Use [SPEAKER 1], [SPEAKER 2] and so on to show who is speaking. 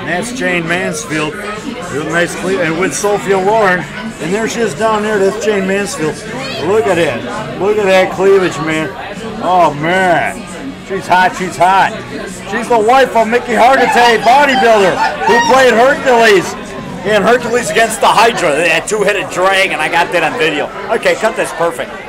[SPEAKER 1] That's Jane Mansfield. Nice cleavage. And with Sophia Loren. And there she is down there. That's Jane Mansfield. Look at it. Look at that cleavage, man. Oh, man. She's hot. She's hot. She's the wife of Mickey Hargitay, bodybuilder, who played Hercules. And Hercules against the Hydra, that two-headed dragon. I got that on video. Okay, cut this. Perfect.